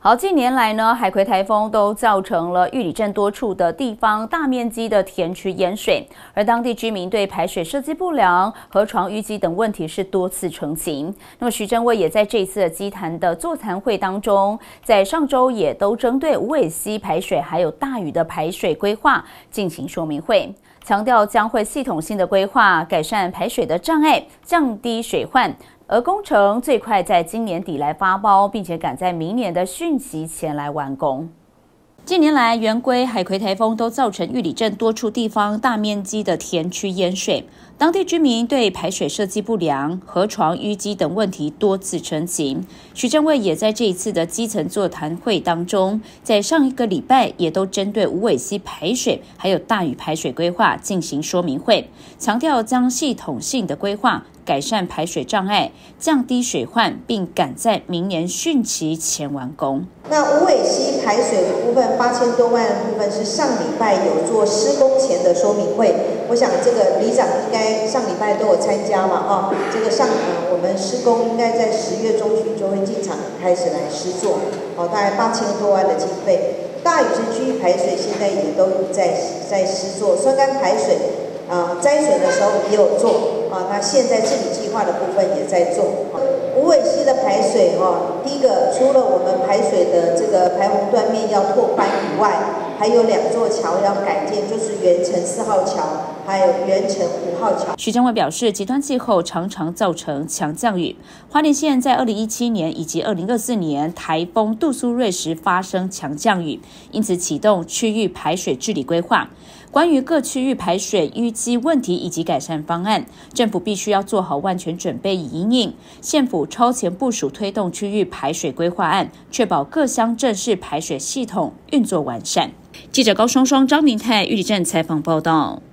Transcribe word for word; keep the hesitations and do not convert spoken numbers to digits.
好，近年来呢，海葵台风都造成了玉里镇多处的地方大面积的田区淹水，而当地居民对排水设计不良、河床淤积等问题是多次澄清。那么徐正伟也在这一次的基坛的座谈会当中，在上周也都针对无尾溪排水还有大雨的排水规划进行说明会，强调将会系统性的规划，改善排水的障碍，降低水患。而工程最快在今年底来发包，并且赶在明年的汛期前来完工。近年来，圆规、海葵台风都造成玉里镇多处地方大面积的田区淹水，当地居民对排水设计不良、河床淤积等问题多次澄清。徐正伟也在这一次的基层座谈会当中，在上一个礼拜也都针对无尾溪排水还有大雨排水规划进行说明会，强调将系统性的规划，改善排水障碍，降低水患，并赶在明年汛期前完工。 那无尾溪排水的部分，八千多万的部分是上礼拜有做施工前的说明会，我想这个里长应该上礼拜都有参加嘛，哦，这个上呃我们施工应该在十月中旬就会进场开始来施作，哦，大概八千多万的经费。大雨之区域排水现在也都有在在施作，酸甘排水。呃，摘水的时候也有做啊，那现在治理计划的部分也在做。无尾溪的排水哈、哦，第一个除了我们排水的这个排洪断面要拓宽以外，还有两座桥要改建，就是元城四号桥，还有元城五号桥。 徐正伟表示，极端气候常常造成强降雨，花莲县在二零一七年以及二零二四年台风杜苏芮时发生强降雨，因此启动区域排水治理规划。关于各区域排水淤积问题以及改善方案，政府必须要做好万全准备以因应。县府超前部署推动区域排水规划案，确保各乡镇市排水系统运作完善。记者高双双、张明泰、玉里镇采访报道。